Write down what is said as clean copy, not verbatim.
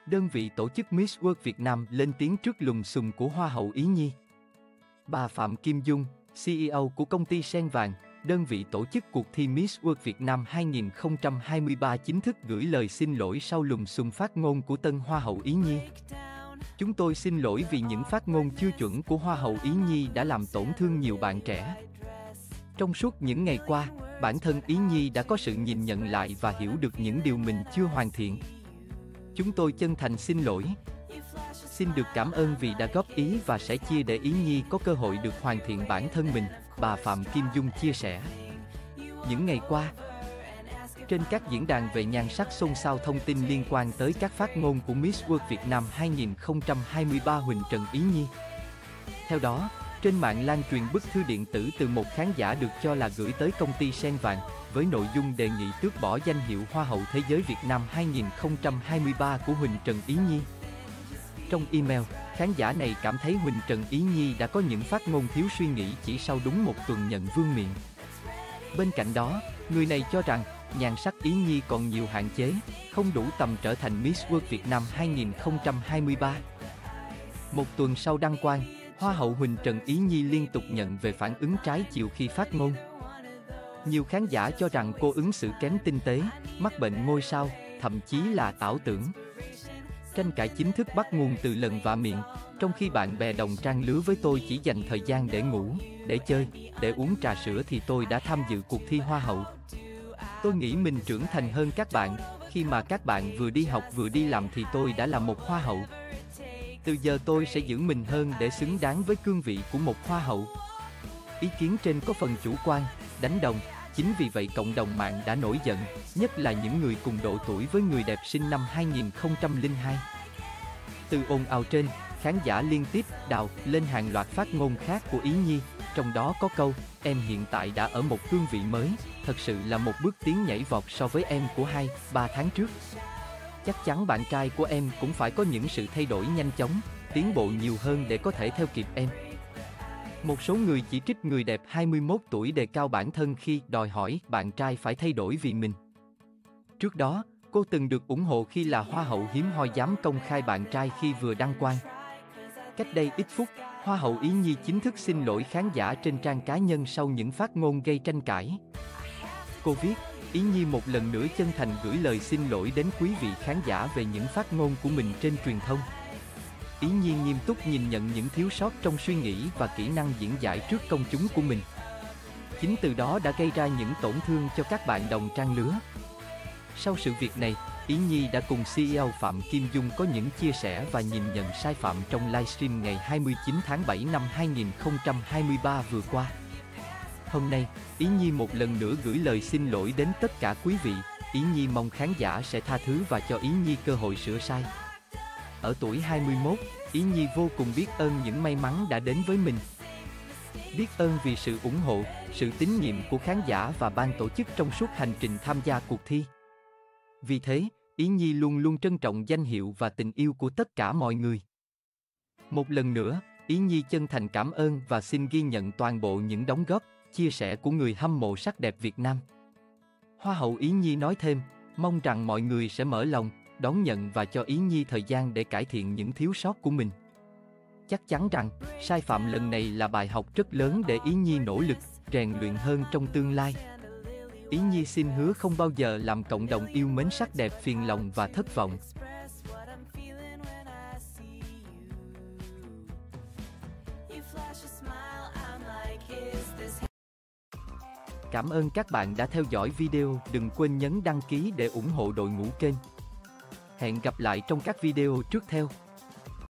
Đơn vị tổ chức Miss World Việt Nam lên tiếng trước lùm xùm của Hoa hậu Ý Nhi. Bà Phạm Kim Dung, CEO của công ty Sen Vàng, đơn vị tổ chức cuộc thi Miss World Việt Nam 2023 chính thức gửi lời xin lỗi sau lùm xùm phát ngôn của tân Hoa hậu Ý Nhi. Chúng tôi xin lỗi vì những phát ngôn chưa chuẩn của Hoa hậu Ý Nhi đã làm tổn thương nhiều bạn trẻ. Trong suốt những ngày qua, bản thân Ý Nhi đã có sự nhìn nhận lại và hiểu được những điều mình chưa hoàn thiện. Chúng tôi chân thành xin lỗi. Xin được cảm ơn vì đã góp ý và sẽ chia để Ý Nhi có cơ hội được hoàn thiện bản thân mình, bà Phạm Kim Dung chia sẻ. Những ngày qua, trên các diễn đàn về nhan sắc xôn xao thông tin liên quan tới các phát ngôn của Miss World Việt Nam 2023 Huỳnh Trần Ý Nhi. Theo đó, trên mạng lan truyền bức thư điện tử từ một khán giả được cho là gửi tới công ty Sen Vàng, với nội dung đề nghị tước bỏ danh hiệu Hoa hậu Thế giới Việt Nam 2023 của Huỳnh Trần Ý Nhi. Trong email, khán giả này cảm thấy Huỳnh Trần Ý Nhi đã có những phát ngôn thiếu suy nghĩ chỉ sau đúng một tuần nhận vương miện. Bên cạnh đó, người này cho rằng, nhan sắc Ý Nhi còn nhiều hạn chế, không đủ tầm trở thành Miss World Việt Nam 2023. Một tuần sau đăng quang, Hoa hậu Huỳnh Trần Ý Nhi liên tục nhận về phản ứng trái chiều khi phát ngôn. Nhiều khán giả cho rằng cô ứng xử kém tinh tế, mắc bệnh ngôi sao, thậm chí là ảo tưởng. Tranh cãi chính thức bắt nguồn từ lần vạ miệng, trong khi bạn bè đồng trang lứa với tôi chỉ dành thời gian để ngủ, để chơi, để uống trà sữa thì tôi đã tham dự cuộc thi Hoa hậu. Tôi nghĩ mình trưởng thành hơn các bạn, khi mà các bạn vừa đi học vừa đi làm thì tôi đã là một Hoa hậu. Từ giờ tôi sẽ giữ mình hơn để xứng đáng với cương vị của một Hoa hậu. Ý kiến trên có phần chủ quan, đánh đồng, chính vì vậy cộng đồng mạng đã nổi giận, nhất là những người cùng độ tuổi với người đẹp sinh năm 2002. Từ ồn ào trên, khán giả liên tiếp đào lên hàng loạt phát ngôn khác của Ý Nhi, trong đó có câu, em hiện tại đã ở một cương vị mới, thật sự là một bước tiến nhảy vọt so với em của 2-3 tháng trước. Chắc chắn bạn trai của em cũng phải có những sự thay đổi nhanh chóng, tiến bộ nhiều hơn để có thể theo kịp em. Một số người chỉ trích người đẹp 21 tuổi đề cao bản thân khi đòi hỏi bạn trai phải thay đổi vì mình. Trước đó, cô từng được ủng hộ khi là Hoa hậu hiếm hoi dám công khai bạn trai khi vừa đăng quang. Cách đây ít phút, Hoa hậu Ý Nhi chính thức xin lỗi khán giả trên trang cá nhân sau những phát ngôn gây tranh cãi. Cô viết, Ý Nhi một lần nữa chân thành gửi lời xin lỗi đến quý vị khán giả về những phát ngôn của mình trên truyền thông. Ý Nhi nghiêm túc nhìn nhận những thiếu sót trong suy nghĩ và kỹ năng diễn giải trước công chúng của mình. Chính từ đó đã gây ra những tổn thương cho các bạn đồng trang lứa. Sau sự việc này, Ý Nhi đã cùng CEO Phạm Kim Dung có những chia sẻ và nhìn nhận sai phạm trong livestream ngày 29 tháng 7 năm 2023 vừa qua. Hôm nay, Ý Nhi một lần nữa gửi lời xin lỗi đến tất cả quý vị. Ý Nhi mong khán giả sẽ tha thứ và cho Ý Nhi cơ hội sửa sai. Ở tuổi 21, Ý Nhi vô cùng biết ơn những may mắn đã đến với mình. Biết ơn vì sự ủng hộ, sự tín nhiệm của khán giả và ban tổ chức trong suốt hành trình tham gia cuộc thi. Vì thế, Ý Nhi luôn luôn trân trọng danh hiệu và tình yêu của tất cả mọi người. Một lần nữa, Ý Nhi chân thành cảm ơn và xin ghi nhận toàn bộ những đóng góp, chia sẻ của người hâm mộ sắc đẹp Việt Nam. Hoa hậu Ý Nhi nói thêm, mong rằng mọi người sẽ mở lòng, đón nhận và cho Ý Nhi thời gian để cải thiện những thiếu sót của mình. Chắc chắn rằng, sai phạm lần này là bài học rất lớn để Ý Nhi nỗ lực, rèn luyện hơn trong tương lai. Ý Nhi xin hứa không bao giờ làm cộng đồng yêu mến sắc đẹp phiền lòng và thất vọng. Cảm ơn các bạn đã theo dõi video, đừng quên nhấn đăng ký để ủng hộ đội ngũ kênh. Hẹn gặp lại trong các video tiếp theo.